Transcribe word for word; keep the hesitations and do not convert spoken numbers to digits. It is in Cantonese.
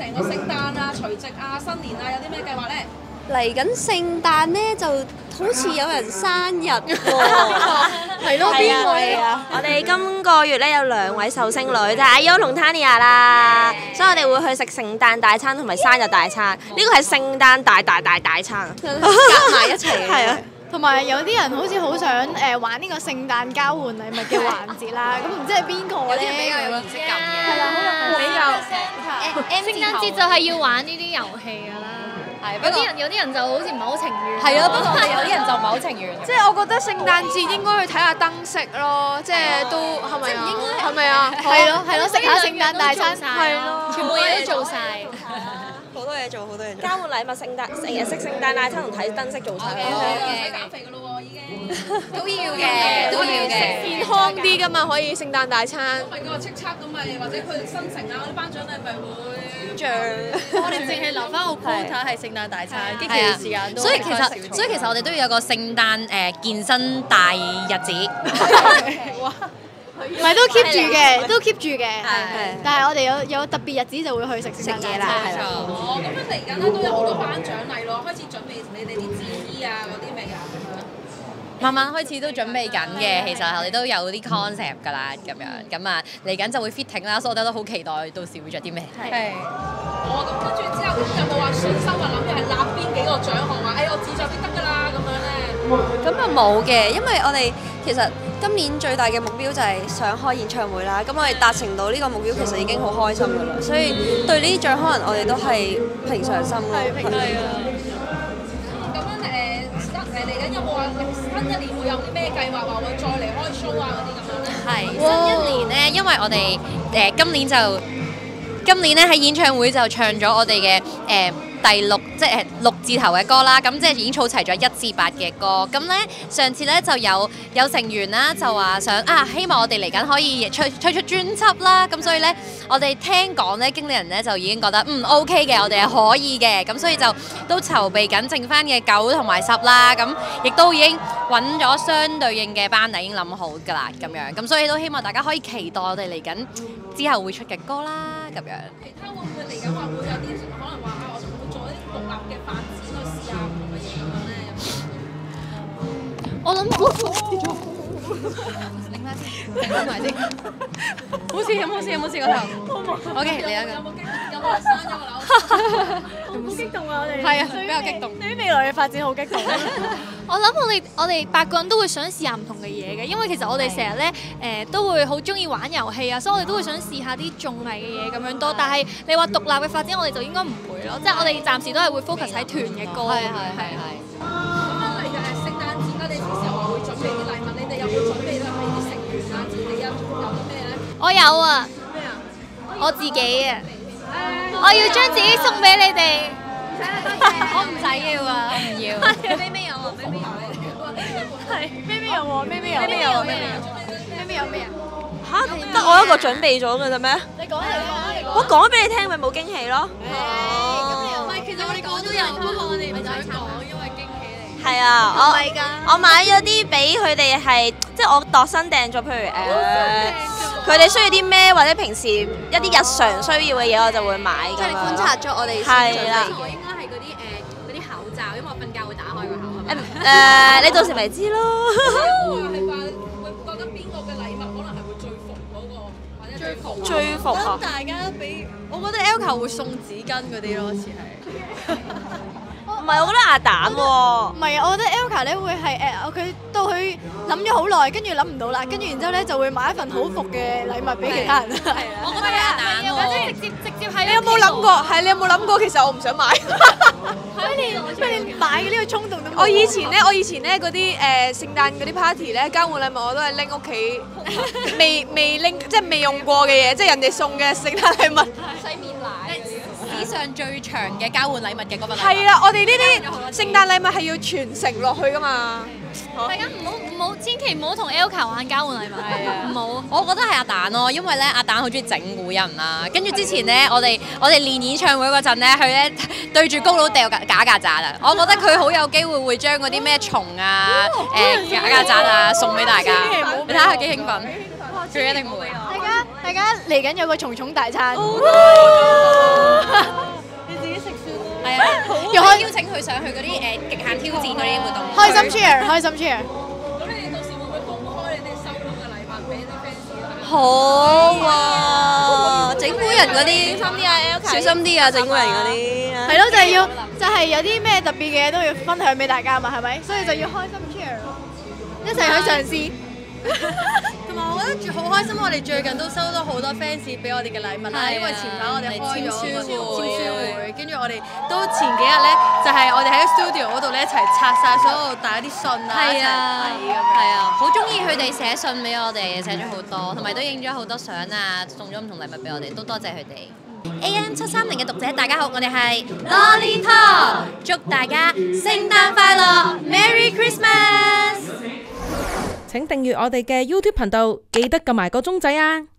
成個聖誕啊、除夕啊、新年啊，有啲咩計劃咧？ 嚟緊聖誕咧，就好似有人生日喎， 係咯，邊個係啊？ 我哋今個月咧有兩位壽星女，就係阿 Yo 同 Tanya 啦，所以我哋會去食聖誕大餐同埋生日大餐。呢個係聖誕大大大大餐， 夾埋一齊嘅。 係啊。 同埋有啲人好似好想誒玩呢個聖誕交換禮物嘅環節啦，咁唔知係邊個咧？ 比較有儀式感嘅， 係啦，好比較聖誕節就係要玩呢啲遊戲㗎啦。 係有啲人有啲人就好似唔係好情願。 係咯，不過有啲人就唔係好情願。 即係我覺得聖誕節應該去睇下燈飾咯，即係都係咪啊？係咪啊？ 係咯係咯，食下聖誕大餐， 係咯，全部嘢都做晒。 好多嘢做，好多嘢做。交換禮物、聖誕成日食聖誕大餐同睇燈飾做晒。 減肥㗎咯喎，已經都要嘅都要嘅， 健康啲㗎嘛，可以聖誕大餐。 因為嗰個叱咤咁咪，或者佢新城啊嗰啲頒獎禮咪會像我哋淨係留翻個 quota 係聖誕大餐，跟住其餘時間都所以其實所以其實我哋都要有個聖誕誒健身大日子。 唔係都 keep 住嘅，都 keep 住嘅，係。但係我哋有有特別日子就會去食聖誕大餐啦，係啦。 哦，咁樣嚟緊咧都有好多頒獎禮咯，開始準備你哋啲戰衣啊嗰啲未啊？ 慢慢開始都準備緊嘅，其實我哋都有啲 concept 㗎啦，咁樣咁啊嚟緊就會 fitting 啦，所以我哋都好期待到時會着啲咩。 係。哦，咁跟住之後有冇話信心話諗住係立邊幾個獎項話，誒我自作啲得㗎啦咁樣咧？ 咁啊冇嘅，因為我哋其實今年最大嘅目標就係想開演唱會啦。咁我哋達成到呢個目標，其實已經好開心㗎啦。所以對呢啲獎可能我哋都係平常心咯。係平常心。 咁樣誒新誒嚟緊有冇話新一年會有啲咩計劃話會再嚟開 show 啊嗰啲咁樣咧？ 係新一年咧，因為我哋誒、呃、今年就今年咧喺演唱會就唱咗我哋嘅誒。第六即係六字頭嘅歌啦，咁即係已經儲齊咗一至八嘅歌。咁咧上次咧就有有成員啦，就話想啊，希望我哋嚟緊可以推推出專輯啦。咁所以咧，我哋聽講咧，經理人咧就已經覺得嗯 OK 嘅，我哋係可以嘅。咁所以就都籌備緊剩翻嘅九同埋十啦。咁亦都已經揾咗相對應嘅班底，已經諗好㗎啦。咁樣咁所以都希望大家可以期待我哋嚟緊之後會出嘅歌啦。咁樣。 其他會唔會嚟緊話會有啲可能話啊，我會做一啲獨立嘅發展去試下唔同嘅嘢咁樣咧？ 我諗拎翻先，拎埋先。冇事，有冇事？有冇事個頭？O K，你啊。 有冇激有冇生咗個樓？ 好激動啊！我哋係啊，比較激動。 對於未來嘅發展好激動。我諗我哋我哋八個人都會想試下唔同嘅嘢嘅，因為其實我哋成日咧誒都會好中意玩遊戲啊，所以我哋都會想試下啲綜藝嘅嘢咁樣多。但係你話獨立嘅發展，我哋就應該唔會咯，即係我哋暫時都係會 focus 喺團嘅歌。 係係係係。 咁樣嚟嘅聖誕節啦，你啲時候話會準備啲禮物，你哋有冇準備到俾啲成員啊？自己有有啲咩咧？ 我有啊， 咩啊？ 我自己啊，我要將自己送俾你哋。 我唔使要啊，我唔要。 咩咩有啊？咩咩有咧？ 係咩咩有喎？咩咩有？ 咩咩有？咩咩有？ 咩咩有咩啊？ 嚇，得我一個準備咗嘅啫咩？ 你講嚟講，你講。 我講咗俾你聽，咪冇驚喜咯。 咁你又唔係，其實我哋講都有，不過我哋唔想講，因為驚喜嚟。 係啊，我我買咗啲俾佢哋係，即係我度身訂做，譬如誒，佢哋需要啲咩，或者平時一啲日常需要嘅嘢，我就會買咁樣。 即係你觀察咗我哋先準係啦備嘅。 我應該係嗰啲誒嗰啲口罩，因為我瞓覺會打開個口。 誒誒，你到時咪知咯。 係話會覺得邊個嘅禮物可能係會最服嗰個，或者最服最服啊！ 大家俾，我覺得 L 球會送紙巾嗰啲咯，似係。 唔係，我覺得亞蛋喎。 唔係啊，我覺得 Elka 咧會係誒，佢到佢諗咗好耐，跟住諗唔到啦，跟住然之後咧就會買一份好服嘅禮物俾其他人。 我覺得係亞蛋喎。 或者直接直接係你有冇諗過？係你有冇諗過？其實我唔想買。 咩你你買嘅呢個衝動都冇。 我以前咧，我以前咧嗰啲誒聖誕嗰啲 party 咧，交換禮物我都係拎屋企未未拎，即係未用過嘅嘢，即係人哋送嘅聖誕禮物。 洗面奶。史上最長嘅交換禮物嘅嗰個禮物。 係啦，我哋呢啲聖誕禮物係要傳承落去噶嘛。 大家唔好唔好，千祈唔好同 Elka 玩交換禮物。係啊，唔好。 我覺得係阿蛋咯，因為咧阿蛋好中意整蠱人啦。跟住之前咧，我哋我哋練演唱會嗰陣咧，佢咧對住高佬掉假假曱甴啊！我覺得佢好有機會會將嗰啲咩蟲啊、誒假曱甴啊送俾大家。你睇下佢幾興奮，佢一定會。 大家大大家嚟緊有個蟲蟲大餐。 你自己食算啦。 係啊，又可以邀請佢上去嗰啲誒極限挑戰嗰啲活動。 開心 cheer， 開心 cheer。 咁你哋到時會唔會公開你哋收到嘅禮物俾啲 fans 啊？ 好啊，整蠱人嗰啲， 小心啲啊 L 小心啲啊，整蠱人嗰啲。 係咯，就係要，就係有啲咩特別嘅嘢都要分享俾大家嘛，係咪？所以就要開心 cheer， 一齊去嘗試。 同埋我覺得好開心，我哋最近都收到好多 fans 俾我哋嘅禮物啦，因為前排我哋開咗簽書會，跟住我哋都前幾日咧就係我哋喺 studio 嗰度咧一齊拆晒所有大家啲信啊，一齊睇咁樣。 係啊，好中意佢哋寫信俾我哋，寫咗好多，同埋都影咗好多相啊，送咗唔同禮物俾我哋，都多謝佢哋。A M 七三零嘅讀者大家好，我哋係 Lollipop， 祝大家聖誕快樂 ，Merry Christmas！ 請訂閱我哋嘅 YouTube 頻道，記得撳埋個鐘仔啊！